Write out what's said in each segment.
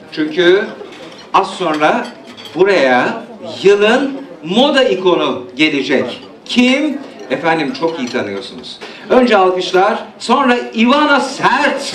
Çünkü az sonra buraya yılın moda ikonu gelecek. Kim? Efendim çok iyi tanıyorsunuz. Önce alkışlar, sonra Ivana Sert.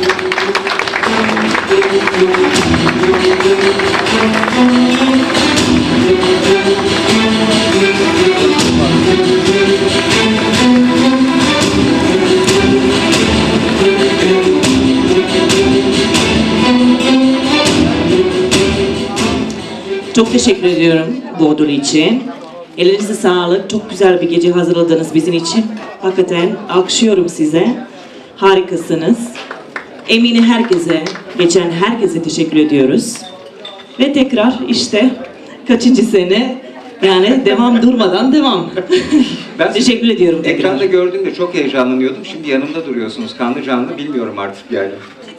Çok teşekkür ediyorum bu ödül için. Elinize sağlık. Çok güzel bir gece hazırladınız bizim için. Hakikaten alkışlıyorum size. Harikasınız. Eminim herkese, geçen herkese teşekkür ediyoruz. Ve tekrar işte kaçıncı sene, yani devam durmadan devam. Ben teşekkür ediyorum tekrar. Ekranda gördüğümde çok heyecanlanıyordum. Şimdi yanımda duruyorsunuz kanlı canlı, bilmiyorum artık yani.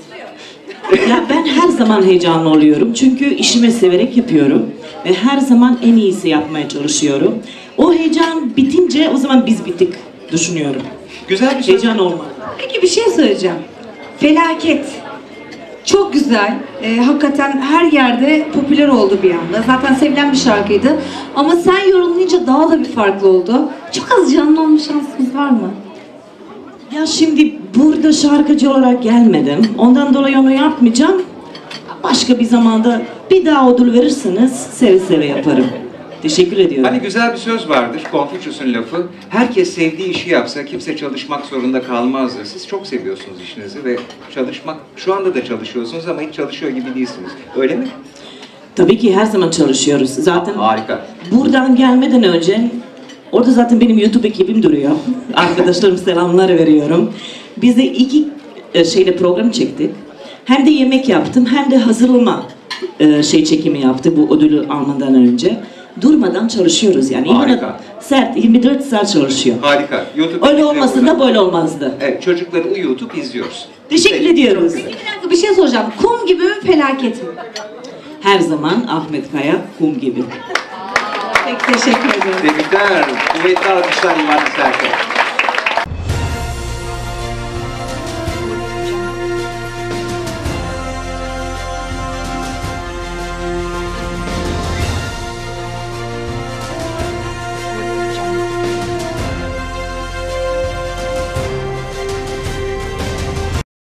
Ya ben her zaman heyecanlı oluyorum. Çünkü işimi severek yapıyorum. Ve her zaman en iyisi yapmaya çalışıyorum. O heyecan bitince o zaman biz bittik düşünüyorum. Güzel bir heyecan olmadı. Peki bir şey söyleyeceğim. Felaket. Çok güzel. Hakikaten her yerde popüler oldu bir anda. Zaten sevilen bir şarkıydı. Ama sen yorumlayınca daha da bir farklı oldu. Çok az canlı olma şansımız var mı? Ya şimdi burada şarkıcı olarak gelmedim. Ondan dolayı onu yapmayacağım. Başka bir zamanda bir daha ödül verirseniz seve seve yaparım. Teşekkür ediyorum. Hani güzel bir söz vardır, Confucius'un lafı. Herkes sevdiği işi yapsa kimse çalışmak zorunda kalmazdı. Siz çok seviyorsunuz işinizi ve çalışmak, şu anda da çalışıyorsunuz ama hiç çalışıyor gibi değilsiniz. Öyle mi? Tabii ki her zaman çalışıyoruz. Zaten harika. Buradan gelmeden önce orada zaten benim YouTube ekibim duruyor. Arkadaşlarım selamlar veriyorum. Biz de iki program çektik. Hem de yemek yaptım hem de hazırlama çekimi yaptı bu ödülü almadan önce. Durmadan çalışıyoruz yani. Harika. Sert 24 saat çalışıyor. Harika. YouTube öyle olmasın da böyle olmazdı. Evet, çocukları uyutup izliyoruz. Teşekkür ediyoruz. Peki bir dakika bir şey soracağım. Kum gibi mi felaket mi? Her zaman Ahmet Kaya kum gibi. Peki teşekkür ederim. Tebrikler. Kuvvetli alkışlar İvan Serkan.